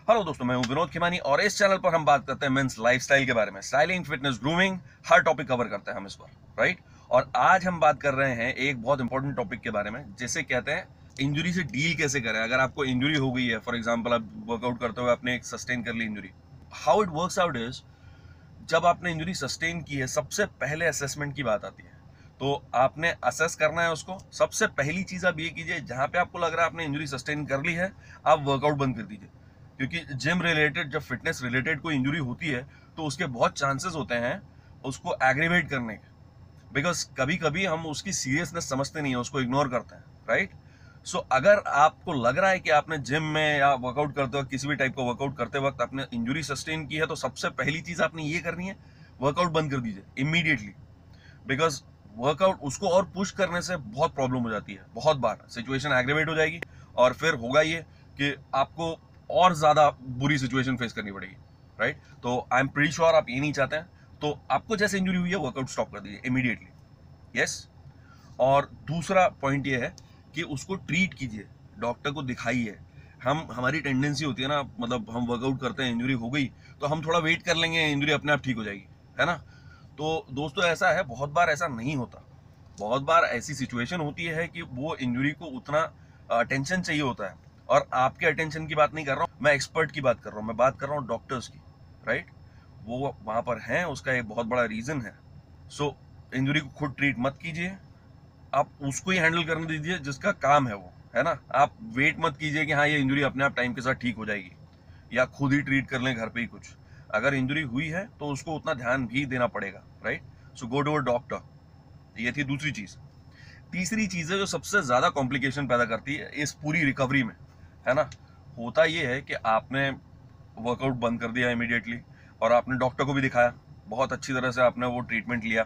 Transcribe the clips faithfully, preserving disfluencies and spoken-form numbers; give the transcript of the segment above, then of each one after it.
Hello दोस्तों, मैं हूं विनोद खेमानी और इस चैनल पर हम बात करते हैं मेंस लाइफस्टाइल के बारे में। स्टाइलिंग, फिटनेस, ग्रूमिंग, हर टॉपिक कवर करते हैं हम इस पर, राइट। और आज हम बात कर रहे हैं एक बहुत इंपॉर्टेंट टॉपिक के बारे में, जिसे कहते हैं इंजरी से डील कैसे करें। अगर आपको इंजरी हो गई है, फॉर एग्जाम्पल आप वर्कआउट करते हुए आपने एक सस्टेन कर ली injury, how it works out is, जब आपने इंजरी सस्टेन की है सबसे पहले असेसमेंट की बात आती है। तो आपने असेस करना है उसको। सबसे पहली चीज आप ये कीजिए, जहां पे आपको लग रहा है आपने इंजरी सस्टेन कर ली है, आप वर्कआउट बंद कर दीजिए। क्योंकि जिम रिलेटेड, जब फिटनेस रिलेटेड कोई इंजरी होती है तो उसके बहुत चांसेस होते हैं उसको एग्रीवेट करने के, बिकॉज कभी कभी हम उसकी सीरियसनेस समझते नहीं है, उसको इग्नोर करते हैं, राइट। सो अगर आपको लग रहा है कि आपने जिम में या वर्कआउट करते वक्त, किसी भी टाइप का वर्कआउट करते वक्त आपने इंजरी सस्टेन की है, तो सबसे पहली चीज आपने ये करनी है, वर्कआउट बंद कर दीजिए इमीडिएटली। बिकॉज वर्कआउट उसको और पुश करने से बहुत प्रॉब्लम हो जाती है, बहुत बार सिचुएशन एग्रीवेट हो जाएगी और फिर होगा ये कि आपको और ज्यादा बुरी सिचुएशन फेस करनी पड़ेगी, राइट। तो आई एम प्रीटी श्योर आप ये नहीं चाहते हैं। तो आपको जैसे इंजरी हुई है, वर्कआउट स्टॉप कर दीजिए इमीडिएटली, यस। और दूसरा पॉइंट ये है कि उसको ट्रीट कीजिए, डॉक्टर को दिखाइए। हम हमारी टेंडेंसी होती है ना, मतलब हम वर्कआउट करते हैं, इंजरी हो गई तो हम थोड़ा वेट कर लेंगे, इंजरी अपने आप ठीक हो जाएगी, है ना। तो दोस्तों ऐसा है, बहुत बार ऐसा नहीं होता। बहुत बार ऐसी सिचुएशन होती है कि वो इंजरी को उतना अटेंशन चाहिए होता है, और आपके अटेंशन की बात नहीं कर रहा हूँ मैं, एक्सपर्ट की बात कर रहा हूँ, मैं बात कर रहा हूँ डॉक्टर्स की, राइट। वो वहां पर हैं, उसका एक बहुत बड़ा रीजन है। सो इंजरी को खुद ट्रीट मत कीजिए, आप उसको ही हैंडल करने दीजिए जिसका काम है वो, है ना। आप वेट मत कीजिए कि हाँ ये इंजरी अपने आप टाइम के साथ ठीक हो जाएगी, या खुद ही ट्रीट कर लें घर पे ही कुछ। अगर इंजरी हुई है तो उसको उतना ध्यान भी देना पड़ेगा, right. So go to a doctor. ये थी दूसरी चीज। तीसरी चीज है जो सबसे ज्यादा कॉम्प्लिकेशन पैदा करती है इस पूरी रिकवरी में, है ना। होता ये है कि आपने वर्कआउट बंद कर दिया इमीडिएटली, और आपने डॉक्टर को भी दिखाया, बहुत अच्छी तरह से आपने वो ट्रीटमेंट लिया।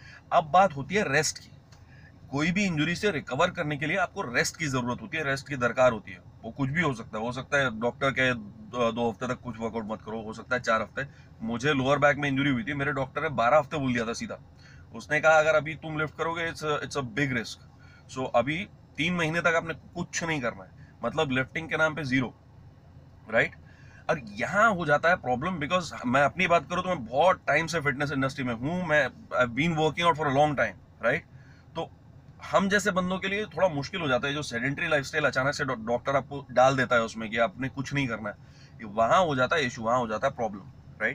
अब बात होती है रेस्ट की। कोई भी इंजरी से रिकवर करने के लिए आपको रेस्ट की जरूरत होती है, रेस्ट की दरकार होती है। वो कुछ भी हो सकता है, हो सकता है डॉक्टर कहे दो हफ्ते तक कुछ वर्कआउट मत करो, हो सकता है चार हफ्ते। मुझे लोअर बैक में इंजरी हुई थी, मेरे डॉक्टर ने बारह हफ्ते बोल दिया था सीधा। उसने कहा अगर अभी तुम लिफ्ट करोगे it's it's a big risk, so अभी तीन महीने तक आपने कुछ नहीं करना है, मतलब लिफ्टिंग के नाम पे जीरो, राइट। और यहाँ हो जाता है प्रॉब्लम, बिकॉज मैं अपनी बात करूँ तो मैं बहुत टाइम से फिटनेस इंडस्ट्री में हूँ, मैं I been working out for a long time, right. तो हम जैसे बंदों के लिए थोड़ा मुश्किल हो जाता है, जो सेडेंटरी लाइफस्टाइल अचानक से डॉक्टर आपको डाल देता है उसमें कि आपने कुछ नहीं करना है, वहां हो जाता है इशू, वहां हो जाता है प्रॉब्लम, राइट।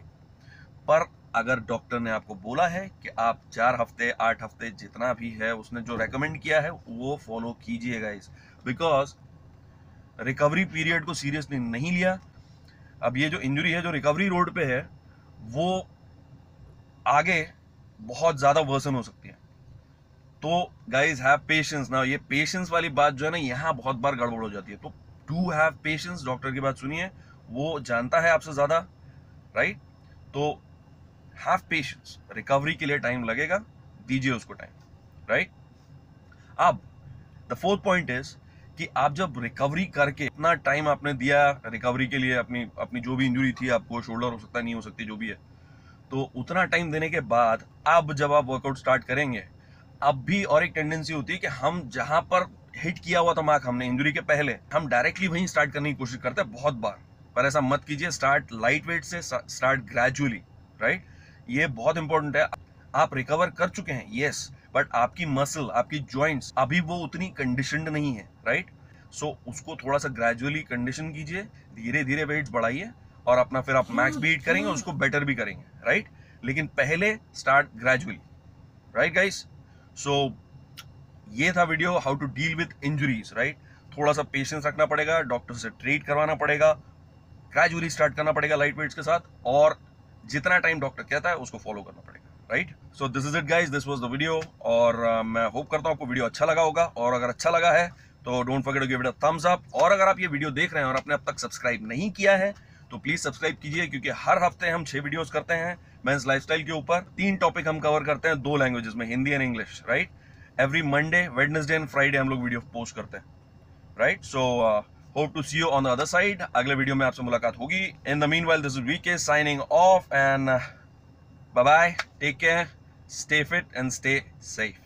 पर अगर डॉक्टर ने आपको बोला है कि आप चार हफ्ते, आठ हफ्ते, जितना भी है उसने जो रेकमेंड किया है वो फॉलो कीजिए गाइस, बिकॉज रिकवरी पीरियड को सीरियसली नहीं लिया। अब ये जो इंजरी है, जो रिकवरी रोड पे है, वो आगे बहुत ज्यादा वर्सन हो सकती है। तो गाइज हैव पेशेंस ना। ये पेशेंस वाली बात जो है ना, यहाँ बहुत बार गड़बड़ हो जाती है। तो डू हैव पेशेंस, डॉक्टर की बात सुनिए, वो जानता है आपसे ज्यादा, राइट। तो हैव पेशेंस, रिकवरी के लिए टाइम लगेगा, दीजिए उसको टाइम, राइट। अब द फोर्थ पॉइंट इज कि आप जब रिकवरी करके, इतना टाइम आपने दिया रिकवरी के लिए, अपनी अपनी जो भी इंजरी थी, आपको शोल्डर हो सकता है, नहीं हो सकती, जो भी है, तो उतना टाइम देने के बाद अब जब आप वर्कआउट स्टार्ट करेंगे, अब भी और एक टेंडेंसी होती है कि हम जहां पर हिट किया हुआ था मार्क हमने इंजरी के पहले, हम डायरेक्टली वहीं स्टार्ट करने की कोशिश करते हैं बहुत बार। पर ऐसा मत कीजिए, स्टार्ट लाइट वेट से, स्टार्ट ग्रेजुअली, राइट। ये बहुत इंपॉर्टेंट है। आप रिकवर कर चुके हैं, यस, बट आपकी मसल, आपकी जॉइंट्स अभी वो उतनी कंडीशनड नहीं है, राइट। सो उसको थोड़ा सा ग्रेजुअली कंडीशन कीजिए, धीरे धीरे वेट्स बढ़ाइए, और अपना फिर आप मैक्स भी हिट करेंगे, उसको बेटर भी करेंगे, राइट। लेकिन पहले start gradually, right guys. So ये था video, how to deal with injuries, right. थोड़ा सा पेशेंस रखना पड़ेगा, डॉक्टर से ट्रीट करवाना पड़ेगा, ग्रेजुअली स्टार्ट करना पड़ेगा लाइट वेट्स के साथ, और जितना टाइम डॉक्टर कहता है उसको फॉलो करना पड़ेगा, right. So this is it guys, this was the video, और uh, मैं होप करता हूं आपको वीडियो अच्छा लगा होगा, और अगर अच्छा लगा है तो don't forget to give it a thumbs up. और अगर आप ये वीडियो देख रहे हैं और आपने अब तक सब्सक्राइब नहीं किया है तो प्लीज सब्सक्राइब कीजिए, क्योंकि हर हफ्ते हम छह वीडियोस करते हैं मेंस लाइफस्टाइल के ऊपर। तीन टॉपिक हम कवर करते हैं, दो लैंग्वेजेस में, Hindi and English, right. Every Monday, Wednesday and Friday हम लोग वीडियो पोस्ट करते हैं, right. So hope to see you on the other side. अगले वीडियो में आपसे मुलाकात होगी। In the meanwhile, this is VK signing off, and bye bye, take care, stay fit and stay safe.